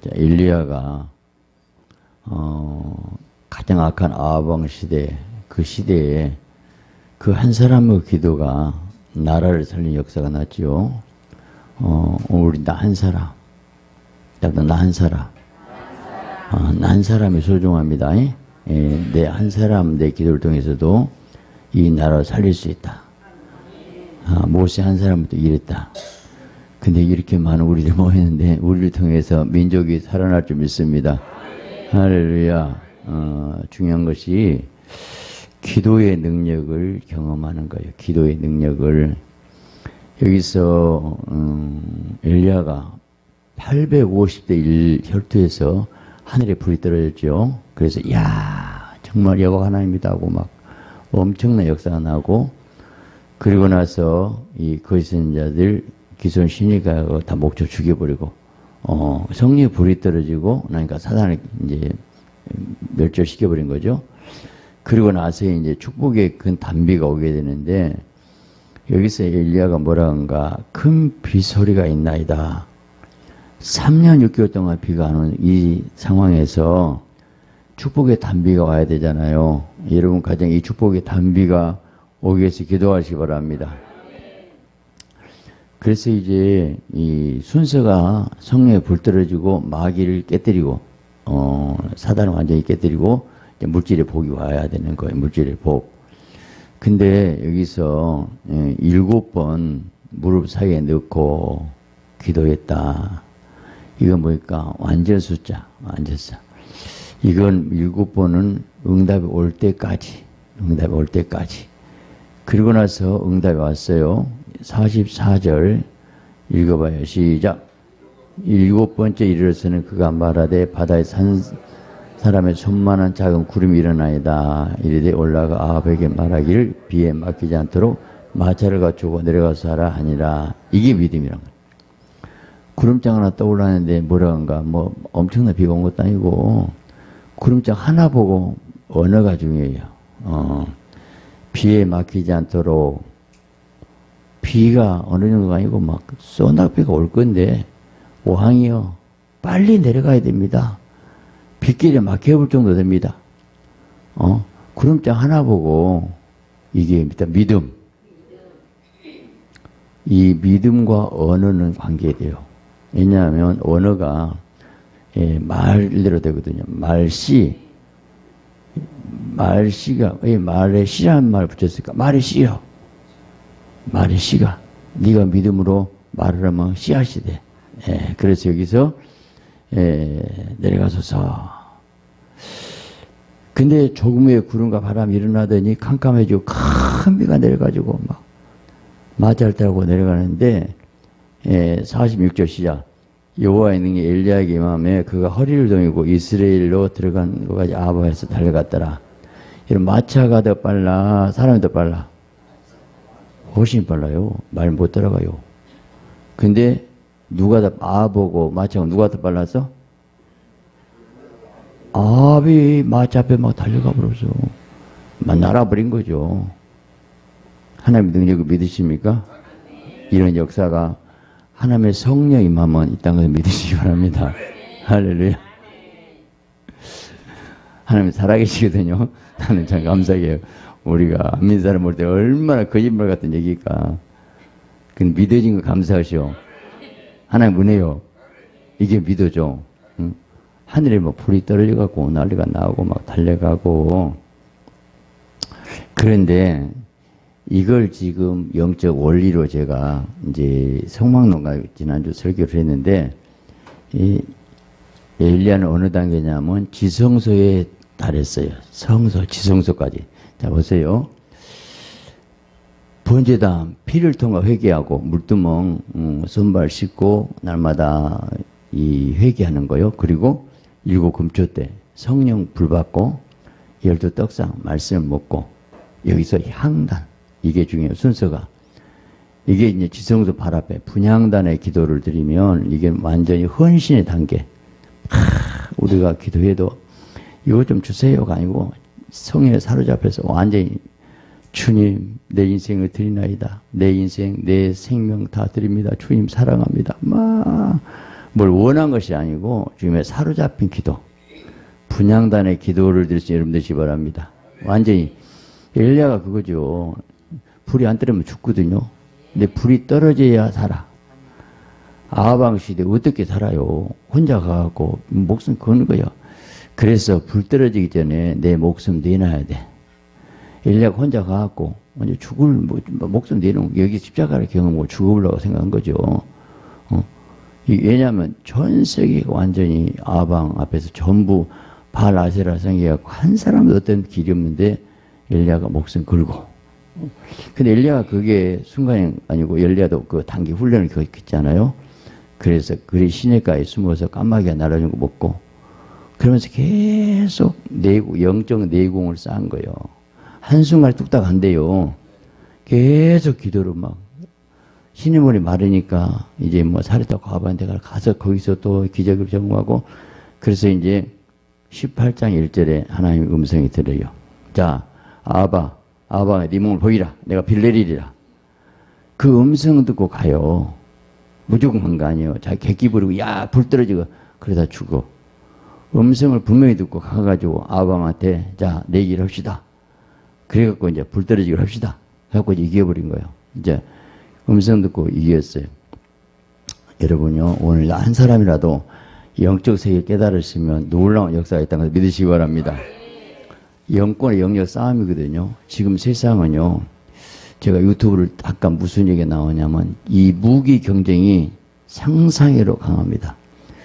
엘리야가 가장 악한 아합 왕 시대, 그 시대에 그 한 사람의 기도가 나라를 살린 역사가 났죠. 우리 나 한 사람, 나 한 사람, 나 한 사람이 소중합니다. 내 한 사람, 내 기도를 통해서도 이 나라를 살릴 수 있다. 모세 한 사람부터 이랬다. 근데 이렇게 많은 우리들 모였는데 우리를 통해서 민족이 살아날 줄 믿습니다. 할렐루야. 중요한 것이 기도의 능력을 경험하는 거예요. 기도의 능력을. 여기서 엘리야가 850대 1 혈투에서 하늘에 불이 떨어졌죠. 그래서 야 정말 여호와 하나님이다 하고 막 엄청난 역사가 나고, 그리고 나서 이 거짓 자들 기손 신이가 다 목조 죽여버리고 성령의 불이 떨어지고 그러니까 사단을 이제 멸절시켜버린 거죠. 그리고 나서 이제 축복의 큰 단비가 오게 되는데, 여기서 엘리야가 뭐라 한가, 큰 비소리가 있나이다. 3년 6개월 동안 비가 안 오는 이 상황에서 축복의 단비가 와야 되잖아요. 여러분 가정 이 축복의 단비가 오기 위해서 기도하시기 바랍니다. 그래서 이제 이 순서가 성령에 불 떨어지고 마귀를 깨뜨리고 사단을 완전히 깨뜨리고 이제 물질의 복이 와야 되는 거예요. 물질의 복. 근데 여기서 7번 무릎 사이에 넣고 기도했다. 이건 뭐니까 완전 숫자, 완전 숫자. 이건 7번은 응답이 올 때까지, 응답이 올 때까지. 그리고 나서 응답이 왔어요. 44절 읽어봐요. 시작. 7번째 이르러서는 그가 말하되 바다에 산 사람의 손만한 작은 구름이 일어나이다. 이르되 올라가 아합에게 말하기를 비에 맡기지 않도록 마차를 갖추고 내려가서 하라 하니라. 이게 믿음이란 거예요. 구름장 하나 떠올랐는데 뭐라 한가, 뭐 엄청난 비가 온 것도 아니고 구름장 하나 보고 언어가 중요해요. 비에 맡기지 않도록. 비가 어느 정도가 아니고 막 소낙비가 올 건데 오항이요 빨리 내려가야 됩니다. 빗길에 막혀볼 정도 됩니다. 구름장 하나 보고, 이게 일단 믿음. 이 믿음과 언어는 관계돼요. 왜냐하면 언어가 말대로 되거든요. 말씨가 왜 말에 씨라는 말을 붙였을까? 말이 씨요. 말이 씨가 네가 믿음으로 말을 하면 씨앗이 돼. 그래서 여기서 내려가소서. 근데 조금 후에 구름과 바람이 일어나더니 캄캄해지고 큰 비가 내려가지고 막 맞이할 때하고 내려가는데 46절 시작. 여호와의 능히 엘리야에게 임함에 그가 허리를 동이고 이스라엘로 들어간 것까지 아합에서 달려갔더라. 이런 마차가 더 빨라, 사람이 더 빨라? 훨씬 빨라요. 말 못 따라가요. 근데 누가 더 아합하고 마차가 누가 더 빨랐어? 아합이 마차 앞에 막 달려가 버려서 막 날아버린 거죠. 하나님의 능력을 믿으십니까? 이런 역사가 하나님의 성령 임하면 있다는 것을 믿으시기 바랍니다. 할렐루야. 하나님 살아계시거든요. 나는 참 감사해요. 우리가 안 믿는 사람 볼 때 얼마나 거짓말 같은 얘기가. 그 믿어진 거 감사하시오. 하나님 은혜요. 이게 믿어져. 응? 하늘에 뭐 불이 떨어져갖고 난리가 나고 막 달려가고. 그런데 이걸 지금 영적 원리로 제가 이제 성막론가 지난주 설교를 했는데, 이 엘리야는 어느 단계냐면 지성소에 달했어요. 성소, 지성소까지. 자, 보세요. 번제단, 피를 통해 회개하고, 물두멍, 손발 씻고, 날마다 이 회개하는 거요. 그리고 7 금초 때 성령 불 받고, 12 떡상, 말씀을 먹고, 여기서 향단. 이게 중요해요. 순서가. 이게 이제 지성소 발 앞에 분향단의 기도를 드리면 이게 완전히 헌신의 단계. 우리가 기도해도 이거 좀 주세요가 아니고 성령에 사로잡혀서 완전히 주님 내 인생을 드리나이다. 내 인생 내 생명 다 드립니다. 주님 사랑합니다. 뭘 원한 것이 아니고 주님의 사로잡힌 기도, 분향단의 기도를 드릴 수 여러분 되시기 바랍니다. 완전히 엘리야가 그거죠. 불이 안 떨어지면 죽거든요. 근데 불이 떨어져야 살아. 아하방 시대 어떻게 살아요? 혼자 가갖고 목숨 거는 거예요. 그래서 불 떨어지기 전에 내 목숨 내놔야 돼. 엘리야가 혼자 가갖고 먼저 목숨 내놓은 여기 십자가를 경험하고 죽어보려고 생각한 거죠. 왜냐하면 전 세계가 완전히 아방 앞에서 전부 바알 아세라 섬겨갖고 한 사람도 어떤 길이 없는데 엘리야가 목숨 걸고. 근데 엘리야가 그게 순간이 아니고 엘리야도 그 단기 훈련을 했잖아요. 그래서 그리 시내가에 숨어서 까마귀가 날아준 거 먹고 그러면서 계속 영적 내공을 쌓은 거예요. 한순간에 뚝딱 안 돼요. 계속 기도로 막 시내물이 마르니까 이제 뭐 사르타 과부한테 가서 거기서 또 기적을 경험하고 그래서 이제 18장 1절에 하나님의 음성이 들어요. 자, 아바 네 몸을 보이라. 내가 빌 내리리라. 그 음성 듣고 가요. 무조건 간 거 아니에요. 자기 객기 부르고 야 불 떨어지고 그러다 죽어. 음성을 분명히 듣고 가가지고 아방한테 자 내기를 합시다. 그래갖고 이제 불 떨어지기를 합시다. 그래갖고 이제 이겨버린 거예요. 이제 음성 듣고 이겼어요. 여러분요 오늘 한 사람이라도 영적 세계 깨달으시면 놀라운 역사가 있다는 걸 믿으시기 바랍니다. 영권의 영역 싸움이거든요. 지금 세상은요. 제가 유튜브를 잠깐 무슨 얘기가 나오냐면 이 무기 경쟁이 상상외로 강합니다.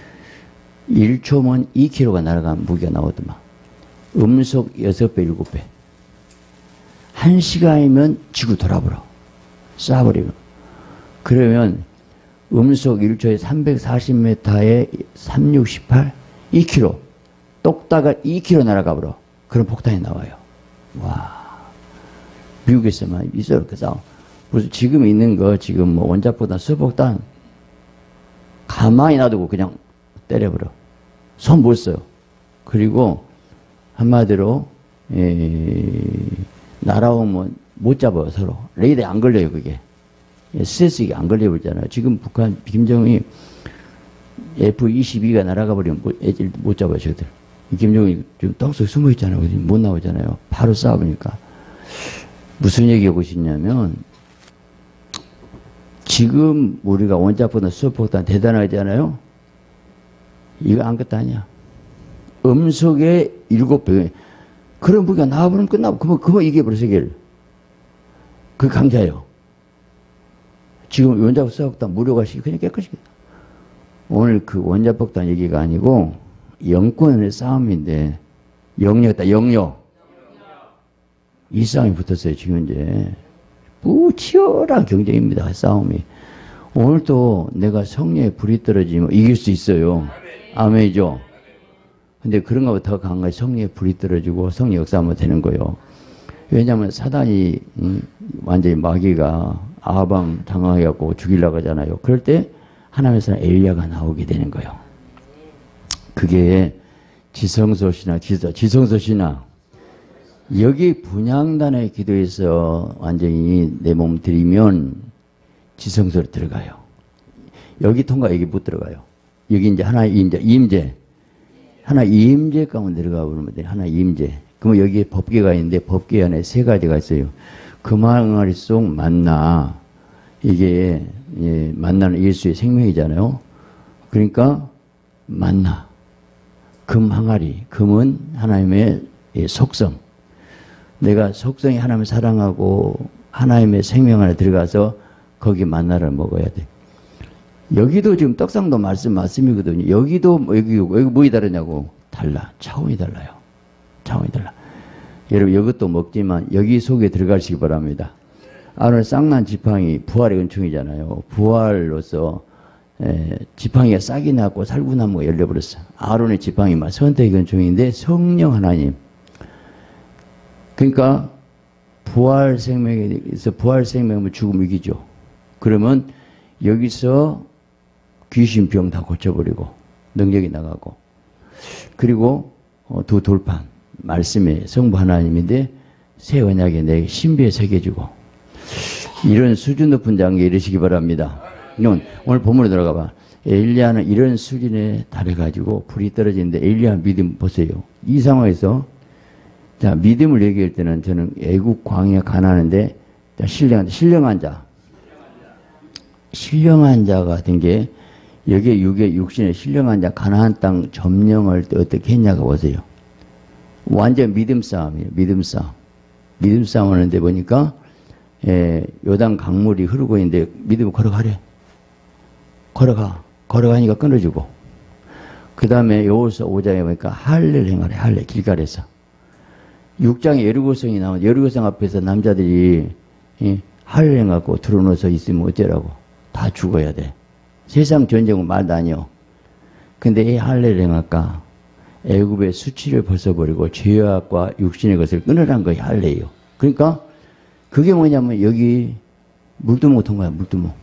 1초면 2kg가 날아간 무기가 나오더만. 음속 6배, 7배. 1시간이면 지구 돌아버려. 쏴버리면. 그러면 음속 1초에 340m에 3618, 2kg. 똑딱을 2kg 날아가버려. 그런 폭탄이 나와요. 와. 미국에서만 있어요. 그 싸움. 무슨 지금 있는 거, 지금 뭐 원자폭탄, 수폭탄, 가만히 놔두고 그냥 때려버려. 손 못 써요. 그리고 한마디로, 날아오면 못 잡아요, 서로. 레이더에 안 걸려요, 그게. 스트레스가 안 걸려버리잖아요. 지금 북한, 김정은이 F-22가 날아가 버리면 못 잡아요, 저들. 김정은이 지금 땅속에 숨어 있잖아요. 못 나오잖아요. 바로 싸우니까. 무슨 얘기하고 싶냐면, 지금 우리가 원자폭탄, 수소폭탄 대단하잖아요? 이거 아무것도 아니야. 음속의 7배. 그런 무기가 나와버리면 끝나고, 그거 이겨버려, 세계를. 그게 강자예요. 지금 원자폭탄 무료가 그냥 깨끗이. 오늘 그 원자폭탄 얘기가 아니고, 영권의 싸움인데, 영역이다, 영역. 이 싸움이 붙었어요, 지금 이제. 치열한 경쟁입니다, 싸움이. 오늘도 내가 성령의 불이 떨어지면 이길 수 있어요. 아멘이죠? 근데 그런가 보다 더 강하게 성령의 불이 떨어지고 성령 역사하면 되는 거예요. 왜냐하면 사단이, 완전히 마귀가 아방 당황해갖고 죽이려고 하잖아요. 그럴 때 하나님의 사람 엘리야가 나오게 되는 거예요. 그게 지성소신앙. 여기 분향단의 기도에서 완전히 내 몸 들이면 지성소로 들어가요. 여기 통과 여기 못 들어가요. 여기 이제 하나의 임재. 하나 임재 가운데 들어가 보면 돼. 하나 임재. 그러면 여기에 법계가 있는데 법계 안에 3가지가 있어요. 금항아리 속 만나. 이게 만나는 예수의 생명이잖아요. 그러니까 만나. 금 항아리. 금은 하나님의 속성. 내가 속성이 하나님을 사랑하고 하나님의 생명 안에 들어가서 거기 만나를 먹어야 돼. 여기도 지금 떡상도 말씀이거든요. 여기도 여기 뭐이 다르냐고. 달라. 차원이 달라요. 차원이 달라. 여러분 이것도 먹지만 여기 속에 들어가시기 바랍니다. 오늘 쌍난 지팡이 부활의 은총이잖아요. 부활로서 지팡이가 싹이 났고 살구나무가 열려버렸어. 아론의 지팡이만 선택의 은총인데 성령 하나님. 그러니까 부활 생명에서 부활 생명은 죽음 이기죠. 그러면 여기서 귀신 병 다 고쳐버리고 능력이 나가고 그리고 두 돌판 말씀의 성부 하나님인데 새 언약에 내 신비에 새겨주고 이런 수준 높은 장에 이르시기 바랍니다. 오늘 본문으로 들어가 봐. 엘리야는 이런 수준에 달해가지고 불이 떨어지는데 엘리야 믿음 보세요. 이 상황에서 자 믿음을 얘기할 때는 저는 애국 광야 가난한데 신령한 자가 된 게 여기에 육신의 신령한 자 가나안 땅 점령할 때 어떻게 했냐가 보세요. 완전 믿음 싸움이에요. 믿음 싸움 하는데 보니까 요단 강물이 흐르고 있는데 믿음을 걸어가래. 걸어가니까 끊어지고 그 다음에 여호수아 5장에 보니까 할례를 행하래. 할례 길갈에서 6장에 여리고성이 나오는데 여리고성 앞에서 남자들이 할례를 행하고 들어놓아서 있으면 어쩌라고. 다 죽어야 돼. 세상 전쟁은 말도 아니요. 근데 이 할례를 행할까? 애굽의 수치를 벗어버리고 죄악과 육신의 것을 끊으라는 것이 할례예요. 그러니까 그게 뭐냐면 여기 물두멍 통과야.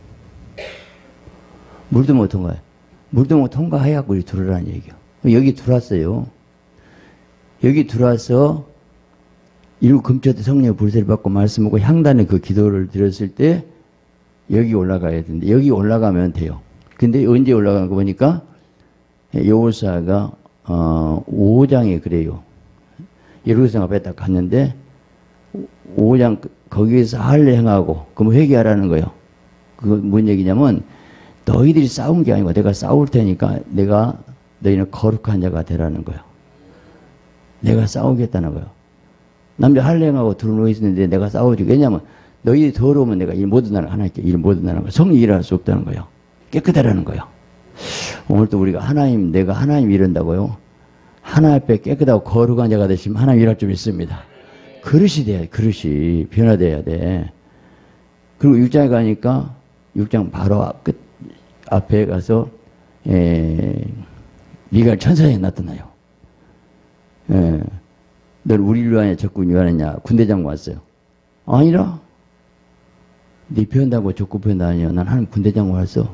물두멍 통과야. 물두멍 통과해야 우리 들어라는 얘기야. 여기 들어왔어요. 여기 들어와서 일곱 금초대 성령의 불세를 받고 말씀하고 향단의 그 기도를 드렸을 때 여기 올라가야 되는데 여기 올라가면 돼요. 근데 언제 올라가는 거 보니까 여호수아가 5장에 그래요. 예루살렘 앞에 딱 갔는데 5장 거기에서 할례 행하고 그럼 회개하라는 거예요. 그거 뭔 얘기냐면 너희들이 싸운 게 아니고 내가 싸울 테니까 내가 너희는 거룩한 자가 되라는 거예요. 내가 싸우겠다는 거예요. 남자 할례 행하고 들어누워 있었는데 내가 싸우지. 왜냐면 너희들이 더러우면 내가 일 모든 나라 하나님께 일 모든 나라 성이 일할 수 없다는 거예요. 깨끗하라는 거예요. 오늘도 우리가 내가 하나님 이른다고요. 하나님 앞에 깨끗하고 거룩한 자가 되시면 하나님 일할 줄 믿습니다. 그릇이 돼야 돼. 그릇이 변화돼야 돼. 그리고 6장에 가니까 6장 바로 끝 앞에 가서 미가엘 천사장이 나타나요. 널 우리를 위하여 적군 위하느냐. 군대장 왔어요. 아니라 네 표현다고 적군 표현다니요. 난 하나님 군대장 왔어.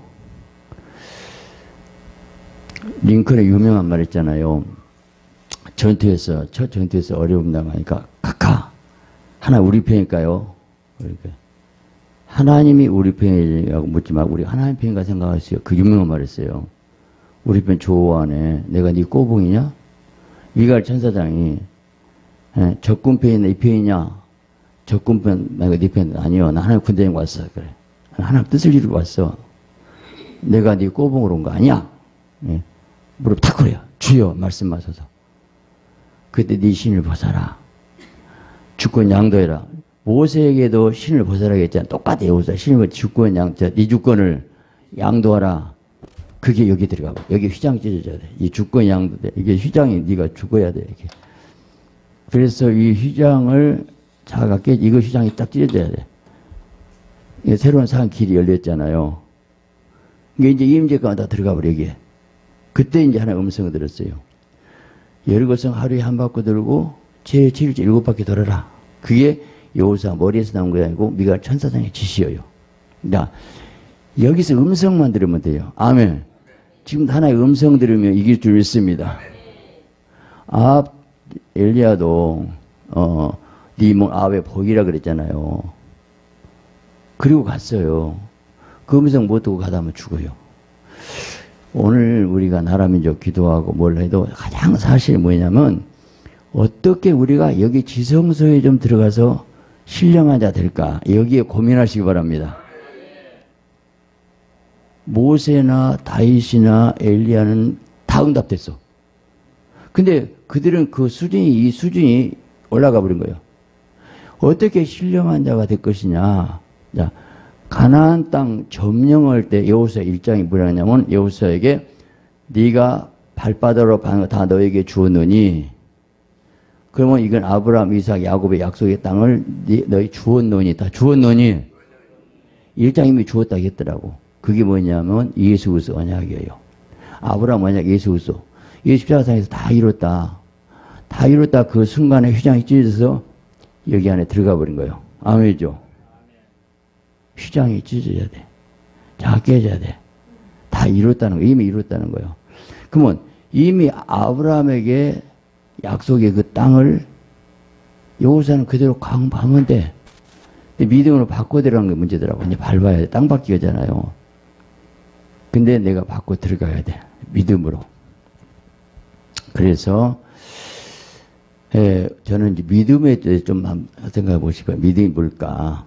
링컨의 유명한 말 있잖아요. 첫 전투에서 어려움 당하니까 각하 하나님 우리 편일까요? 그러니까 하나님이 우리 편이라고 묻지 말고 우리 하나님 편인가 생각하세요. 그 유명한 말이었어요. 우리 편 좋아하네. 내가 네 꼬봉이냐? 미가엘 천사장이 적군 편이냐 이 편이냐? 적군 편 말고 네 편 아니요. 나 하나님 군대장 왔어. 그래. 하나님 뜻을 이루고 왔어. 내가 네 꼬봉으로 온 거 아니야? 무릎 탁 꿇어요. 주여 말씀하소서. 그때 네 신을 벗어라. 주권 양도해라. 모세에게도 신을 벗어라 했잖아. 똑같아. 여호수아 신을 주권 네 주권을 양도하라. 그게 여기 들어가고 여기 휘장 찢어져야 돼. 이 주권 양도돼. 이게 휘장이 네가 죽어야 돼. 이렇게. 그래서 이 휘장을 자가 이거 휘장이 딱 찢어져야 돼. 이게 새로운 산 길이 열렸잖아요. 이게 이제 임재가가 다 들어가 버려 이게. 그때 이제 하나 음성을 들었어요. 여리고성 하루에 한 바퀴 돌고 제7일째 7바퀴 돌아라. 그게 여호수아 머리에서 나온 게 아니고 미가엘 천사장의 지시예요. 그러니까 여기서 음성만 들으면 돼요. 아멘. 지금 하나의 음성 들으면 이길 줄 믿습니다. 엘리야도 네 몸 아베 복이라 그랬잖아요. 그리고 갔어요. 그 음성 못 듣고 가다 하면 죽어요. 오늘 우리가 나라민족 기도하고 뭘 해도 가장 사실이 뭐냐면 어떻게 우리가 여기 지성소에 좀 들어가서 신령한 자 될까? 여기에 고민하시기 바랍니다. 모세나 다윗이나 엘리야는 다 응답됐어. 근데 그들은 이 수준이 올라가 버린 거예요. 어떻게 신령한 자가 될 것이냐? 자, 가나안 땅 점령할 때 여호수아 1장이 뭐라 하냐면 여호수아에게 네가 발바닥으로 다 너에게 주었노니 그러면 이건 아브라함, 이삭, 야곱의 약속의 땅을 너희 주었노니 다 주었노니 1장 이미 주었다고 했더라고. 그게 뭐냐면 예수 그리스도 언약이에요. 아브라함 언약 예수 그리스도. 이 십자가상에서 다 이뤘다. 다 이뤘다 그 순간에 휘장이 찢어져서 여기 안에 들어가 버린 거예요. 아멘이죠. 휘장이 찢어져야 돼. 다 깨져야 돼. 다 이뤘다는 거예요. 이미 이뤘다는 거예요. 그러면 이미 아브라함에게 약속의 그 땅을 여호수아는 그대로 강파하면 돼. 믿음으로 바꿔 들어가는 게 문제더라고. 이제 밟아야 돼. 땅 밟기잖아요. 근데 내가 받고 들어가야 돼. 믿음으로. 그래서 저는 이제 믿음에 대해 좀 생각해 보시면 믿음이 뭘까?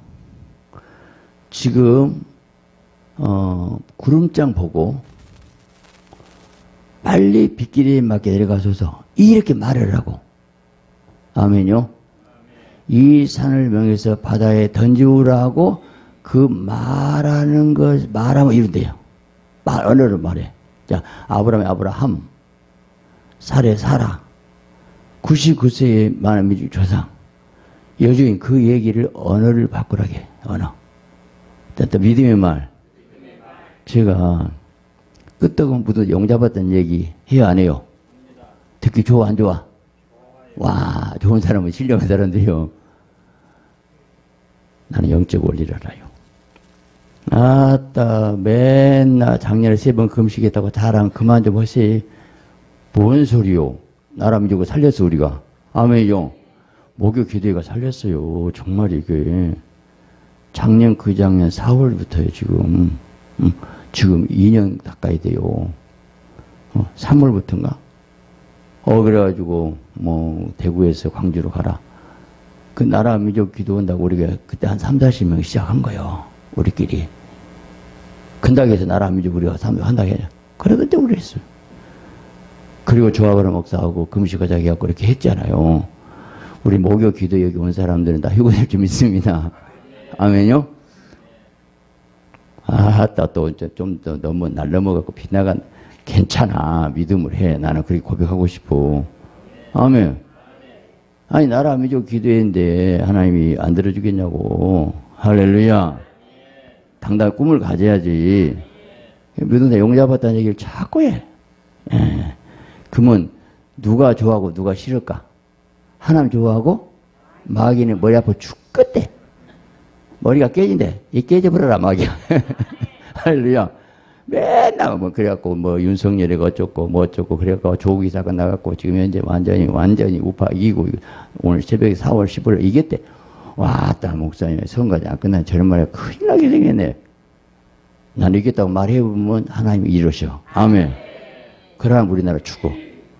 지금 구름장 보고 빨리 빗길에 맞게 내려가소서 이렇게 말을 하고 아멘요. 이 산을 명해서 바다에 던지우라 하고 그 말하는 것 말하면 이런데요. 언어로 말해. 자, 아브라함 살에 사라 99세의 많은 민족 조상 여주인 그 얘기를 언어를 바꾸라게 언어. 또 믿음의 말. 제가 끄떡은 묻어 용잡았던 얘기 해요 안 해요? 듣기 좋아 안 좋아? 와 좋은 사람은 신령한 사람들이요. 나는 영적 원리를 알아요. 아따 맨날 작년에 3번 금식했다고 자랑 그만 좀 하세요. 뭔 소리요? 나라 민족을 살렸어 우리가. 아멘요. 목요 기도회가 살렸어요. 정말 이게 작년 그 작년 4월부터요 지금. 지금 2년 가까이 돼요. 3월부터인가? 그래가지고 뭐 대구에서 광주로 가라. 그 나라 민족 기도 온다고 우리가 그때 한 30-40명 시작한 거예요. 우리끼리. 근당에서 나라 민족 우리가 한다고 해요. 그래 그때 우리 했어요. 그리고 조합하는 목사하고 금식하자기 해갖고 이렇게 했잖아요. 우리 목요 기도 여기 온 사람들은 다 휴고될 줄 믿습니다. 아멘요? 또 좀 더 너무 날 넘어가고 빗나간 괜찮아. 믿음을 해. 나는 그렇게 고백하고 싶어. 아멘. 아니 나라 민족 기도했는데 하나님이 안 들어주겠냐고. 할렐루야. 당당한 꿈을 가져야지. 믿음에 용잡았다는 얘기를 자꾸 해. 그러면 누가 좋아하고 누가 싫을까? 하나님 좋아하고 마귀는 머리 아파 죽겠대. 머리가 깨진대. 이 깨져버려라 마귀야. 할렐루야. 맨날 뭐 그래갖고 뭐 윤석열이가 어쩌고 뭐 어쩌고 그래갖고 조국이 사건 나갔고 지금 현재 완전히 우파 이기고 오늘 새벽에 4월 15일 이겼대. 왔다 목사님 선거가 안 끝나면 저런 말에 큰일 나게 생겼네. 난 이겼다고 말해보면 하나님이 이러셔. 아멘. 그러면 우리나라 죽어.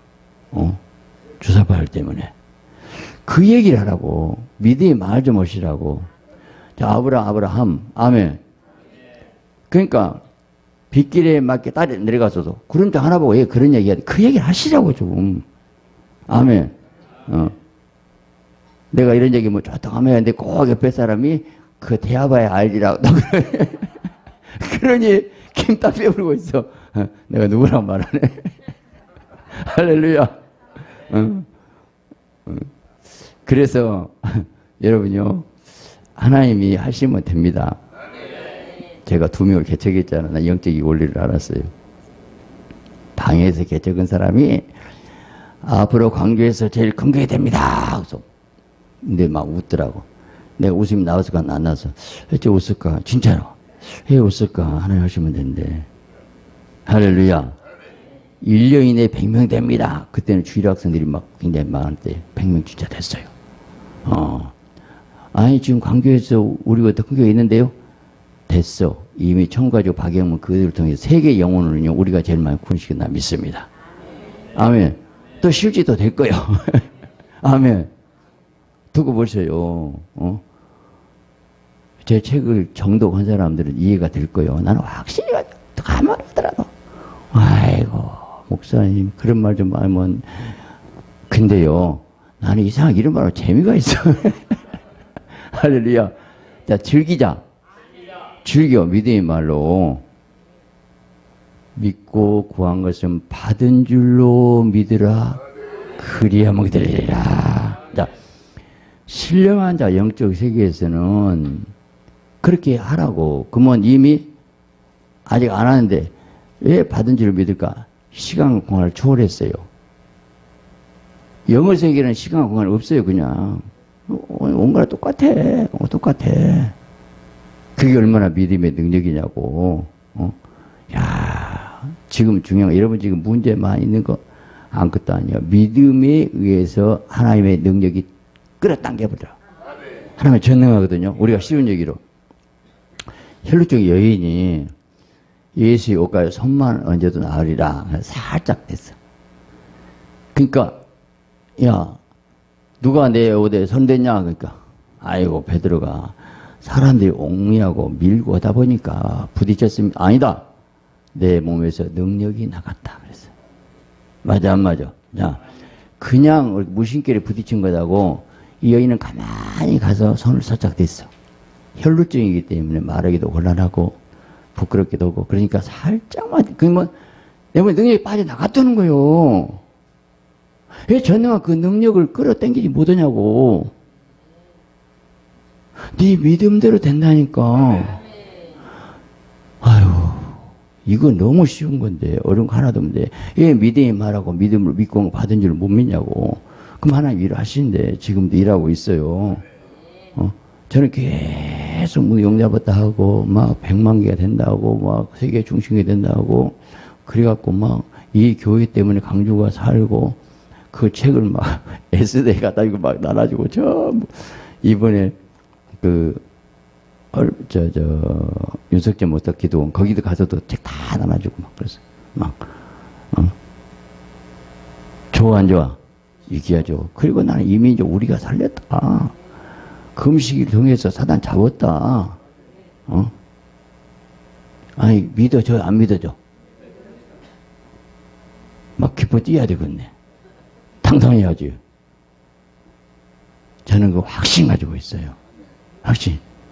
주사파열 때문에. 그 얘기를 하라고. 믿음의 말 좀 하시라고. 자, 아브라함. 아멘. 그러니까, 빗길에 맞게 딸이 내려가서도, 구름장 하나 보고, 그런 얘기 해야 돼. 그 얘기를 하시라고, 좀. 아멘. 내가 이런 얘기 뭐 좋다고 하면, 꼭 옆에 사람이, 그 대화봐야 알리라고. 그러니, 김딱 빼버리고 있어. 내가 누구랑 말하네. 할렐루야. 그래서 여러분요 하나님이 하시면 됩니다. 제가 2명을 개척했잖아요. 나 영적인 원리를 알았어요. 방에서 개척한 사람이 앞으로 광주에서 제일 큰 게 됩니다. 그래서 근데 막 웃더라고. 내가 웃음이 나왔을까 안 나왔어. 어째 웃을까? 진짜로. 왜 웃을까? 하나님 하시면 되는데. 할렐루야. 1년 이내에 100명 됩니다. 그때는 주일 학생들이 막 굉장히 많을 때 100명 진짜 됐어요. 아니 지금 광교에서 우리가 더 큰 게 있는데요. 됐어. 이미 청가족 박영문 그들을 통해 세계 영혼을요 우리가 제일 많이 구원시켰나 믿습니다. 아멘. 또 실제도 될 거예요. 아멘. 두고 보세요. 제 책을 정독한 사람들은 이해가 될 거예요. 나는 확실히 가만 하더라도 아이고 목사님 그런 말 좀 하면 근데요 나는 이상하게 이런 말로 재미가 있어. 할렐루야. 자 즐기자. 즐겨. 믿음의 말로 믿고 구한 것은 받은 줄로 믿으라. 그리하면 되리라. 자 신령한 자 영적 세계에서는 그렇게 하라고. 그러면 이미 아직 안 하는데 왜 받은 줄을 믿을까? 시간 공간을 초월했어요. 영어 세계는 시간 공간 없어요. 그냥 온거랑 똑같아. 똑같아. 그게 얼마나 믿음의 능력이냐고. 야 지금 중요한 거 여러분 지금 문제 많이 있는 거 아무것도 아니야. 믿음에 의해서 하나님의 능력이 끌어당겨버려. 하나님은 전능하거든요. 우리가 쉬운 얘기로 혈루증 여인이 예수의 옷가에 손만 얹어도 나으리라. 살짝 됐어. 그러니까 야 누가 내 옷에 손댔냐. 그러니까 아이고 베드로가 사람들이 옹리하고 밀고 하다 보니까 부딪혔습니다. 아니다. 내 몸에서 능력이 나갔다. 그랬어. 맞아 안 맞아? 자, 그냥 무심결에 부딪힌 거다고 이 여인은 가만히 가서 손을 살짝 댔어. 혈루증이기 때문에 말하기도 곤란하고 부끄럽기도 하고 그러니까 살짝만 그러면 내 몸에 능력이 빠져나갔다는 거예요. 왜 전능한 그 능력을 끌어당기지 못하냐고. 네 믿음대로 된다니까. 아유 이거 너무 쉬운 건데 어려운 거 하나도 없는데 왜 믿음이 말하고 믿음을 믿고 받은 줄 못 믿냐고. 그럼 하나님 일하시는데 지금도 일하고 있어요. 저는 계속 뭐 용잡았다 하고 막 100만 개가 된다고 막 세계 중심이 된다고 그래갖고 막 이 교회 때문에 강주가 살고 그 책을 막 SD에 갖다 이거 막 나눠주고 전부 이번에 윤석재 모터 기도원 거기도 가서도 책 다 나눠주고 막 그래서 막 좋아 안 좋아? 이기야죠. 그리고 나는 이미 이제 우리가 살렸다. 금식을 통해서 사단 잡았다. 아니 믿어줘 안 믿어줘? 막 기뻐 뛰어야 되겠네. 당당해야지. 저는 그 확신 가지고 있어요. 확신.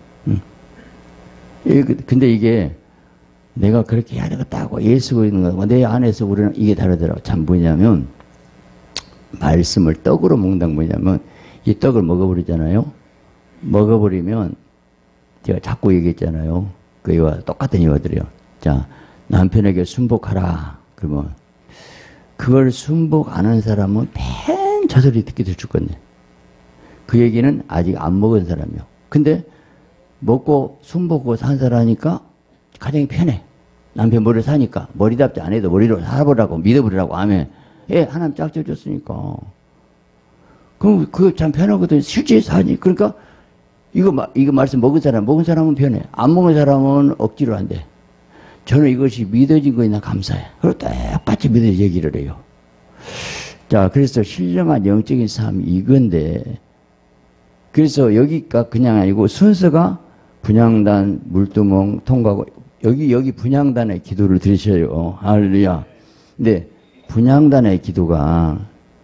근데 이게 내가 그렇게 해야 되겠다고 애쓰고 있는 거고 내 안에서 우리는 이게 다르더라고. 참 뭐냐면 말씀을 떡으로 먹는다는 뭐냐면 이 떡을 먹어버리잖아요. 먹어버리면 제가 자꾸 얘기했잖아요. 그 이와 똑같은 이유들이요. 자 남편에게 순복하라. 그러면 그걸 순복 안 하는 사람은 팬 저 소리 듣게 될 건데 그 얘기는 아직 안 먹은 사람이요. 근데 먹고 순복하고 산 사람이니까 가정이 편해. 남편 머리를 사니까 머리 답지 안 해도 머리로 살아보라고 믿어보라고 하면 예 하나님 짝져 줬으니까 그럼 그거 참 편하거든. 실제 사니. 그러니까 이거 말씀 먹은 사람은 편해. 안 먹은 사람은 억지로 안 돼. 저는 이것이 믿어진 거에 나 감사해. 그리고 똑같이 믿어 얘기를 해요. 자, 그래서 신령한 영적인 삶이 이건데, 그래서 여기가 그냥 아니고 순서가 분향단, 물두멍, 통과하고, 여기 분향단의 기도를 드리셔요. 할렐루야. 근데 분향단의 기도가,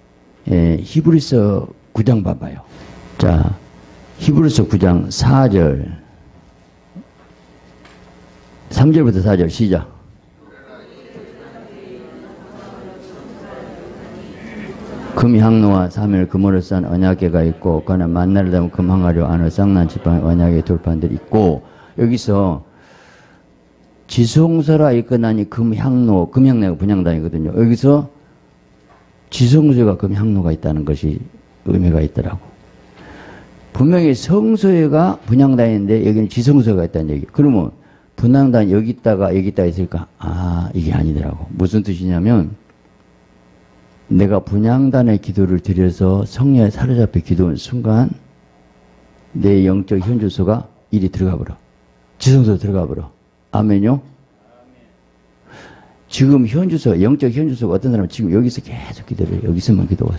히브리서 9장 봐봐요. 자, 히브리서 9장 4절. 3절부터 4절 시작. 금향로와 사멸 금으로 싼 언약궤가 있고 그는 만나를 담은 금항아리와 안을 쌍난 지팡이 언약의 돌판들이 있고 여기서 지성소라 이끌나니 금향로 금향로가 분향단이거든요. 여기서 지성소가 금향로가 있다는 것이 의미가 있더라고. 분명히 성소가 분향단인데 여기는 지성소가 있다는 얘기. 그러면 분향단 여기 있다가 있을까? 아 이게 아니더라고. 무슨 뜻이냐면 내가 분향단의 기도를 드려서 성령에 사로잡혀 기도한 순간 내 영적 현주소가 일이 들어가 버려. 지성소로 들어가 버려. 아멘요? 지금 현주소, 영적 현주소가 어떤 사람은 지금 여기서 계속 기도를 해요. 여기서만 기도해서.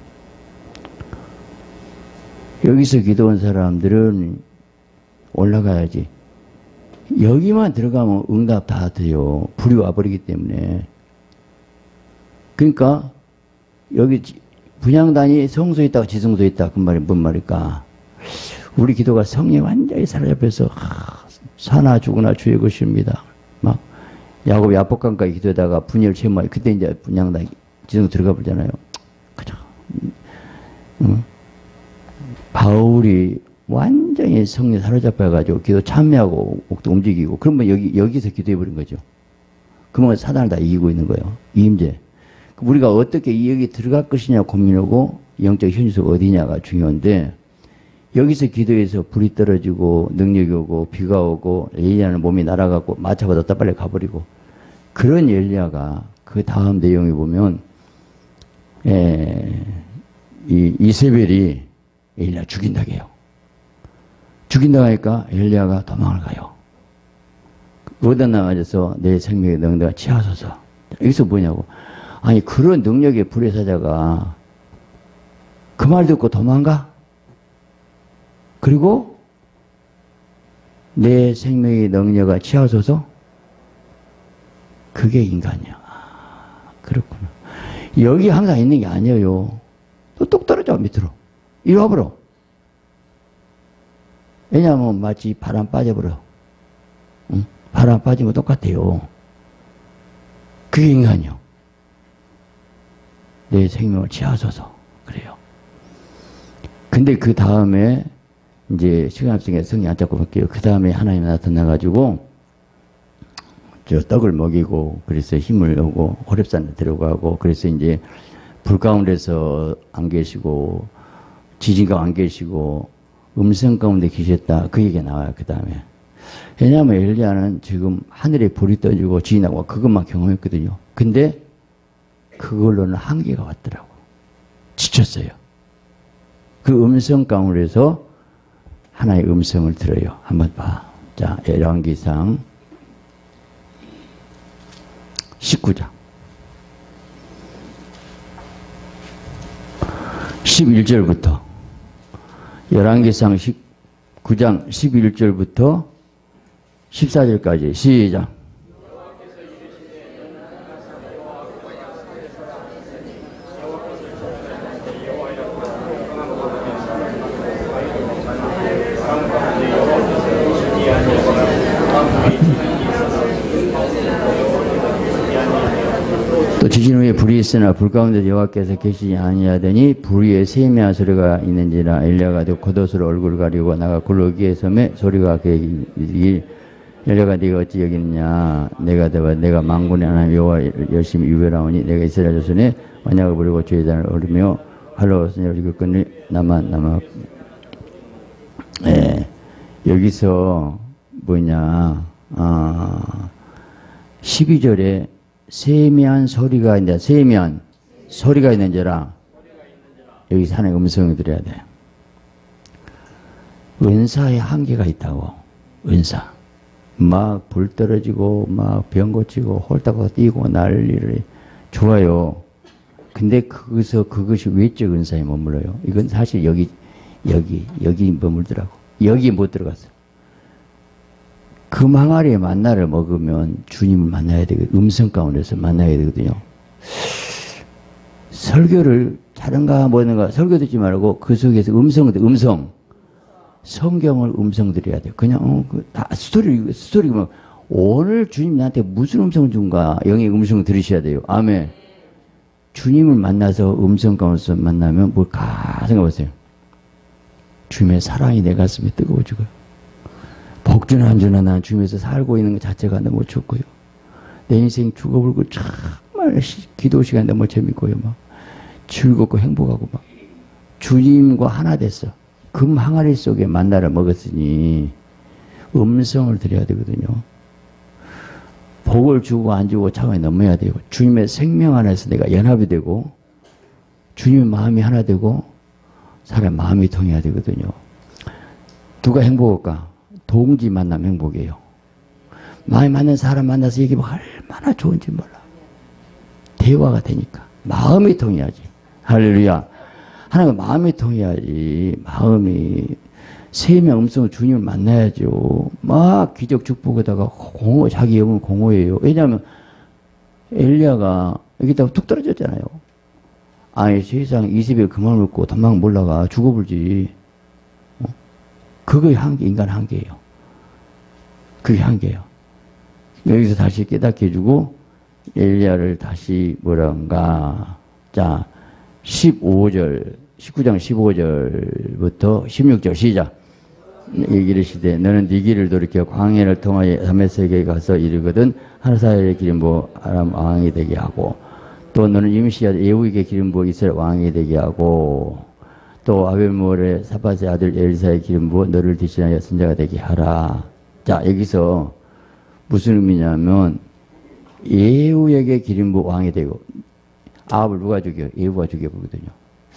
여기서 기도한 사람들은 올라가야지. 여기만 들어가면 응답 다 돼요. 불이 와버리기 때문에. 그러니까 여기 분향단이 성소에 있다가 지성소에 있다. 그 말이 뭔 말일까? 우리 기도가 성령에 완전히 사로잡혀서 사나 죽으나 주의 것입니다. 막 야곱이 압복강까지 기도하다가 분열 체험하고 그때 이제 분향단 지성소 들어가 보잖아요. 그죠? 바울이 완전히 성령에 사로잡혀가지고 기도 참여하고 움직이고 그러면 여기서 기도해버린 거죠. 그러면 사단을 다 이기고 있는 거예요. 이임제. 우리가 어떻게 여기 들어갈 것이냐 고민하고 영적 현주소가 어디냐가 중요한데 여기서 기도해서 불이 떨어지고 능력이 오고 비가 오고 엘리야는 몸이 날아가고 마차받았다 빨리 가버리고 그런 엘리야가 그 다음 내용에 보면 이 이세벨이 엘리야 죽인다고 해요. 죽인다고 하니까 엘리야가 도망을 가요. 얻어나 맞아서 내 생명의 능력을 취하소서. 여기서 뭐냐고. 아니 그런 능력의 불의 사자가 그 말 듣고 도망가? 그리고 내 생명의 능력을 취하소서? 그게 인간이야. 아, 그렇구나. 여기 항상 있는 게 아니에요. 또 뚝 떨어져 밑으로. 이리 와버려. 왜냐하면 마치 바람 빠져버려. 응? 바람 빠진 거 똑같아요. 그게 인간이요. 내 생명을 취하소서. 그래요. 근데 그 다음에 이제 시간 없으니까 성이 안 잡고 볼게요. 그 다음에 하나님 나타나가지고 저 떡을 먹이고 그래서 힘을 오고 호렙산에 데려가고 그래서 이제 불 가운데서 안 계시고 지진 가운데 안 계시고 음성 가운데 계셨다. 그 얘기가 나와요. 그 다음에. 왜냐하면 엘리야는 지금 하늘에 불이 떠지고 지진이 나고 그것만 경험했거든요. 근데 그걸로는 한계가 왔더라고. 지쳤어요. 그 음성 가운데서 하나의 음성을 들어요. 한번 봐. 자, 열왕기상 19장 11절부터 열왕기상 19장 11절부터 14절까지 시작. 또 지진 후에 불이 있으나 불 가운데 여호와께서 계시지 아니하더니 불 위에 세미한 소리가 있는지라 엘리야가 겉옷으로 얼굴을 가리고 나가 굴러기에 섬에 소리가 그에게 엘리야가 네가 어찌 여기 있느냐 내가 만군의 하나님 여호와 열심히 유별하오니 내가 이스라엘 자손의 언약을 버리고 죄의 단을 어르며 활로 쓰냐 이것거니 나만 여기서 뭐냐 12절에 세미한 소리가 있는데 세미한 소리가 있는지라 여기서 하나의 음성을 들어야 돼. 은사에 한계가 있다고. 은사 막 불 떨어지고 막 병 고치고 홀딱 뛰고 난리를 좋아요. 근데 그것이 외적 은사에 머물러요. 이건 사실 여기 머물더라고. 여기 못 들어갔어. 그 망아리의 만나를 먹으면 주님을 만나야 되거든요. 음성 가운데서 만나야 되거든요. 설교를 잘한가 뭐는가 설교 듣지 말고 그 속에서 음성 성경을 음성 드려야 돼요. 그냥 다 스토리 뭐 오늘 주님 나한테 무슨 음성을 준가 영의 음성을 들으셔야 돼요. 아멘. 주님을 만나서 음성 가운데서 만나면 뭘까 생각해보세요. 주님의 사랑이 내 가슴에 뜨거워지고요. 복주나 안주나 난 주님에서 살고 있는 것 자체가 너무 좋고요. 내 인생 죽어버리고 정말 기도 시간 너무 재밌고요. 막 즐겁고 행복하고 막 주님과 하나 됐어. 금 항아리 속에 만나를 먹었으니 음성을 드려야 되거든요. 복을 주고 안 주고 차원이 넘어야 되고 주님의 생명 안에서 내가 연합이 되고 주님의 마음이 하나 되고 사람의 마음이 통해야 되거든요. 누가 행복할까? 동지 만나면 행복이에요. 마음이 맞는 사람 만나서 얘기하면 얼마나 좋은지 몰라. 대화가 되니까. 마음이 통해야지. 할렐루야. 하나님과 마음이 통해야지. 마음이 세명 음성을 주님을 만나야죠. 막 기적 축복에다가 공허, 자기 영은 공허해요. 왜냐하면 엘리야가 여기다가 툭 떨어졌잖아요. 아니 세상 20일 그만 먹고 도망 몰라가 죽어버리지. 그게 인간 한계예요. 그게 한계예요. 여기서 다시 깨닫게 해주고 엘리야를 다시 뭐란가. 자 19장 15절부터 16절 시작. 얘기를 시되 너는 네 길을 돌이켜 광야를 통하여 다메섹에 가서 이르거든 하사엘의 기름 부어 아람 왕이 되게 하고 또 너는 임시야 예후에게 기름 부어 이스라엘 왕이 되게 하고 또 아벨몰의 사밧의 아들 엘사의 기름 부어 너를 대신하여 선자가 되게 하라. 자 여기서 무슨 의미냐면 예후에게 기름 부어 왕이 되고 아합을 누가 죽여? 예후가 죽여보거든요.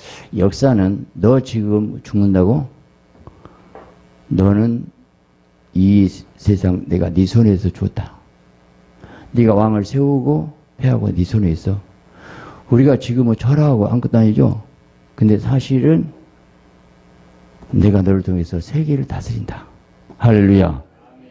역사는 너 지금 죽는다고? 너는 이 세상 내가 네 손에서 줬다. 네가 왕을 세우고 패하고 네 손에 있어. 우리가 지금은 철하고 아무것도 아니죠. 근데 사실은 내가 너를 통해서 세계를 다스린다. 할렐루야.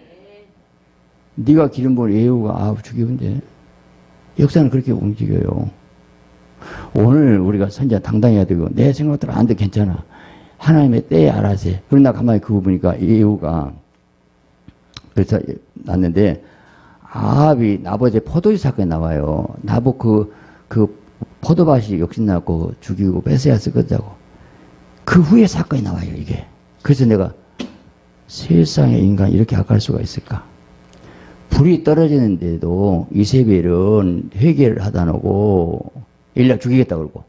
네가 기름 부은 예후가 죽이면 돼. 역사는 그렇게 움직여요. 오늘 우리가 선자 당당해야 되고 내 생각대로 안 돼 괜찮아. 하나님의 때에 알아서 해. 그러나 가만히 그거 보니까 예후가 그래서 났는데 아합이 나봇의 포도주 사건이 나와요. 나봇 그 포도밭이 욕심나고 죽이고 뺏어야 쓰겠다고. 그 후에 사건이 나와요 이게. 그래서 내가 세상에 인간이 이렇게 악할 수가 있을까. 불이 떨어지는데도 이세벨은 회개를 하다 놓고 엘리야 죽이겠다 그러고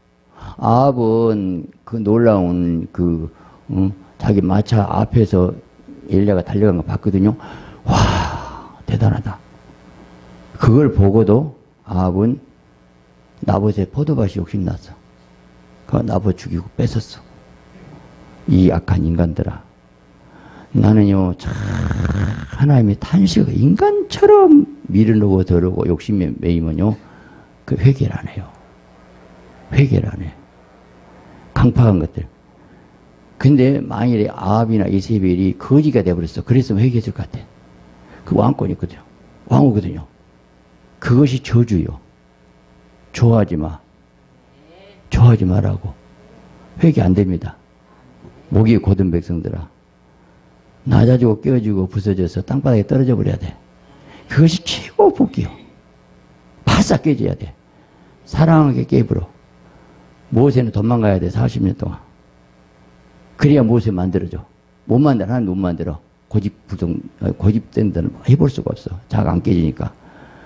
아합은 그 놀라운 자기 마차 앞에서 엘리야가 달려간 거 봤거든요. 와 대단하다. 그걸 보고도 아합은 나봇의 포도밭이 욕심났어. 그 나봇 죽이고 뺏었어. 이 악한 인간들아. 나는요 참 하나님의 탄식을 인간처럼 미루고 더르고 욕심에 매이면요 그 회개를 안 해요. 회개를 안 해. 강팍한 것들. 근데 만일에 아합이나 이세벨이 거지가 돼버렸어. 그랬으면 회개했을 것 같아. 그 왕권이거든요. 왕후거든요. 그것이 저주요. 좋아하지 마. 좋아하지 말라고. 회개 안 됩니다. 목이 곧은 백성들아. 낮아지고 깨어지고 부서져서 땅바닥에 떨어져 버려야 돼. 그것이 최고 복이요. 바싹 깨져야 돼. 사랑하게 깨부러. 모세는 도망가야 돼. 40년 동안. 그래야 모세 만들어줘. 못 만들어. 하나님 못 만들어. 고집된 데는 해볼 수가 없어. 자가 안 깨지니까.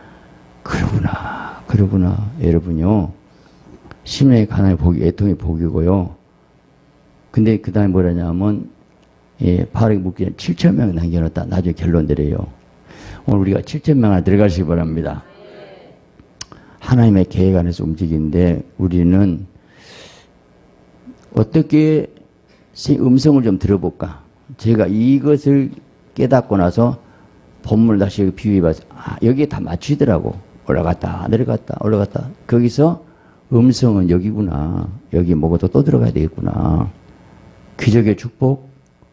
그러구나. 그러구나. 여러분요. 심령의 가난의 복이 애통의 복이고요. 근데 그 다음에 뭐라냐면 바르게 묵기는 7,000명 남겨놨다. 나중에 결론 내려요. 오늘 우리가 7,000명 들어가시기 바랍니다. 하나님의 계획 안에서 움직이는데 우리는 어떻게 음성을 좀 들어볼까? 제가 이것을 깨닫고 나서 본문을 다시 비유해봐서 여기에 다 맞추더라고. 올라갔다 내려갔다 올라갔다. 거기서 음성은 여기구나. 여기 먹어도 또 들어가야 되겠구나. 기적의 축복.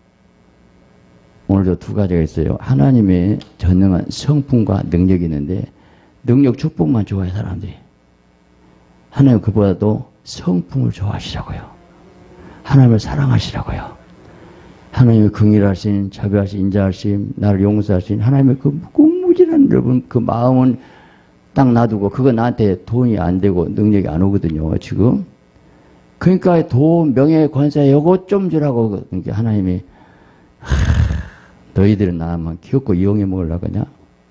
오늘도 두 가지가 있어요. 하나님의 전능한 성품과 능력이 있는데 능력 축복만 좋아해 사람들이. 하나님 그보다도 성품을 좋아하시라고요. 하나님을 사랑하시라고요. 하나님의 긍휼하신 자비하신 인자하심 나를 용서하신 하나님의 그 무궁무진한 여러분 그 마음은 딱 놔두고 그거 나한테 돈이 안 되고 능력이 안 오거든요 지금. 그러니까 돈 명예 권세 요거 좀 주라고. 그러니까 하나님이 너희들은 나만 귀엽고 이용해 먹으려고 하냐?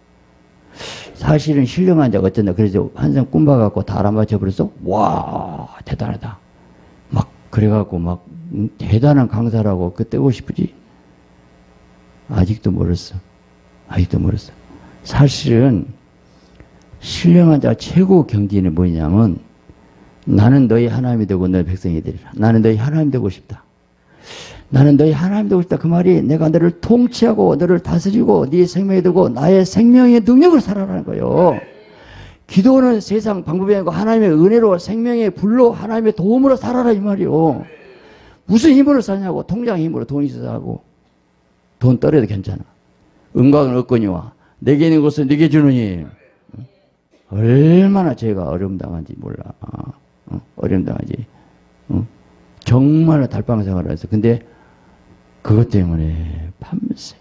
사실은 신령한 자가 어쩐다. 그래서 한상 꿈봐갖고 다 알아맞혀버렸어? 와, 대단하다. 막, 그래갖고 막, 대단한 강사라고 그 떼고 싶으지? 아직도 멀었어. 아직도 멀었어. 사실은, 신령한 자 최고 경지는 뭐냐면, 나는 너희 하나님이 되고 너희 백성이 되리라. 나는 너희 하나님 되고 싶다. 나는 너희 하나님 되고 싶다. 그 말이 내가 너를 통치하고 너를 다스리고 네 생명이 되고 나의 생명의 능력을 살아라는 거예요. 기도는 세상 방법이 아니고 하나님의 은혜로 생명의 불로 하나님의 도움으로 살아라 이 말이요. 무슨 힘으로 사냐고. 통장 힘으로 돈 있어서 하고. 돈 떨어도 괜찮아. 은광은 얻거니와 내게 있는 것을 네게 주느니. 얼마나 죄가 어려움당한지 몰라. 어려움당하지. 정말로 달방생활을 해서. 근데 그것 때문에 밤새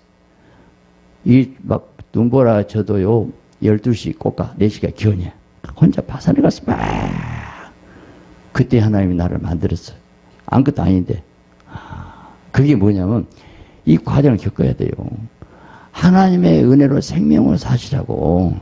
막 눈보라 쳐도요 12시 꼭가 4시가 기온이야. 혼자 파산해 갔어. 막 그때 하나님이 나를 만들었어요. 아무것도 아닌데. 그게 뭐냐면 이 과정을 겪어야 돼요. 하나님의 은혜로 생명을 사시라고.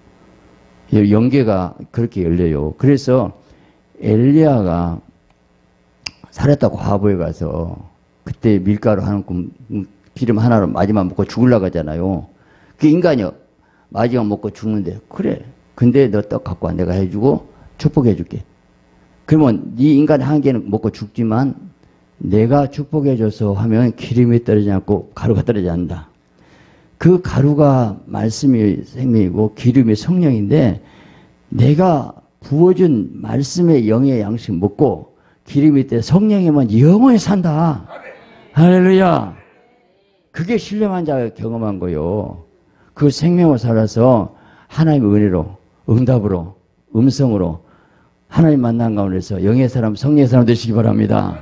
영계가 그렇게 열려요. 그래서 엘리야가 살았다고 과부에 가서 그때 밀가루 한 움큼 기름 하나로 마지막 먹고 죽으려고 하잖아요. 그 인간이요. 마지막 먹고 죽는데 그래. 근데 너 떡 갖고 와. 내가 해주고 축복해 줄게. 그러면 네 인간 한 개는 먹고 죽지만 내가 축복해 줘서 하면 기름이 떨어지지 않고 가루가 떨어지지 않는다. 그 가루가 말씀이 생명이고 기름이 성령인데 내가 부어준 말씀의 영의 양식 먹고 기름이 때 성령이면 영원히 산다. 할렐루야. 그게 신령한 자가 경험한 거요. 그 생명을 살아서 하나님의 은혜로, 응답으로, 음성으로 하나님 만난 가운데서 영의 사람, 성령의 사람 되시기 바랍니다.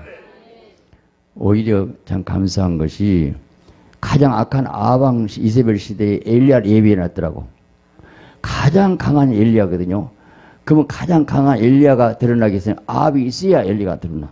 오히려 참 감사한 것이 가장 악한 아방 이세벨 시대에 엘리야를 예비해놨더라고. 가장 강한 엘리야거든요. 그러면 가장 강한 엘리야가 드러나기 위해서는 아합이 있어야 엘리야가 드러나.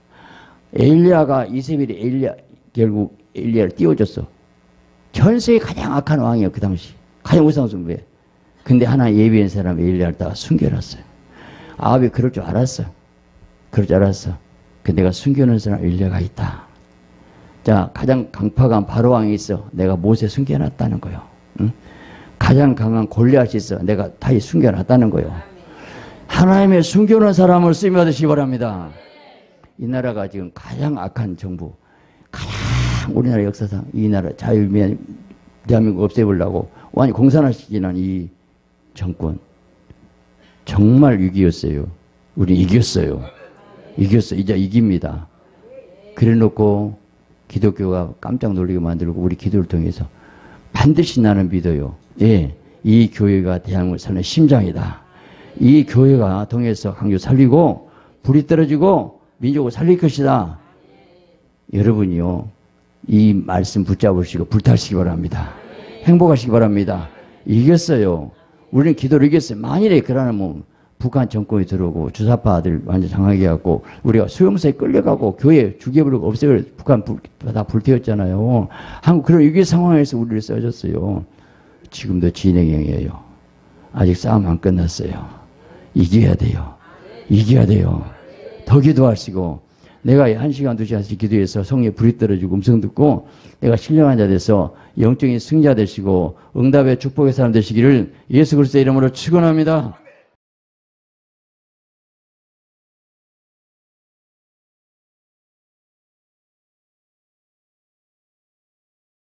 엘리야가 이세벨이 결국 엘리야를 띄워줬어. 전 세계 가장 악한 왕이야 그 당시. 가장 우상숭배. 근데 하나 예비한 사람 엘리야를 다 숨겨놨어요. 아합이 그럴 줄 알았어. 그럴 줄 알았어. 근데 내가 숨겨놓은 사람 엘리야가 있다. 자, 가장 강팍한 바로왕이 있어. 내가 모세 숨겨놨다는 거예요. 응? 가장 강한 골리앗이 있어. 내가 다윗 숨겨놨다는 거예요. 하나님의 숨겨놓은 사람을 쓰임 받으시기 바랍니다. 이 나라가 지금 가장 악한 정부, 가장 우리나라 역사상 이 나라 자유민주주의 대한민국 없애보려고 완전히 공산화시키는 이 정권 정말 위기였어요. 우리 이겼어요. 이겼어. 이제 이깁니다. 그래놓고 기독교가 깜짝 놀리게 만들고 우리 기도를 통해서 반드시 나는 믿어요. 예, 이 교회가 대한민국을 사는 심장이다. 이 교회가 통해서 강조 살리고 불이 떨어지고 민족을 살릴 것이다. 여러분이요, 이 말씀 붙잡으시고 불타시기 바랍니다. 행복하시기 바랍니다. 이겼어요. 우리는 기도를 이겼어요. 만일에 그러면 북한 정권이 들어오고 주사파 아들 완전 장하게 해갖고 우리가 수용소에 끌려가고 교회 죽여버리고 없애버리고 북한 다 불태웠잖아요. 한국 그런 위기 상황에서 우리를 써줬어요. 지금도 진행형이에요. 아직 싸움 안 끝났어요. 이겨야 돼요. 이겨야 돼요. 더 기도하시고 내가 1시간 2시간씩 기도해서 성령의 불이 떨어지고 음성 듣고 내가 신령한 자 돼서 영적인 승자 되시고 응답의 축복의 사람 되시기를 예수 그리스도의 이름으로 축원합니다.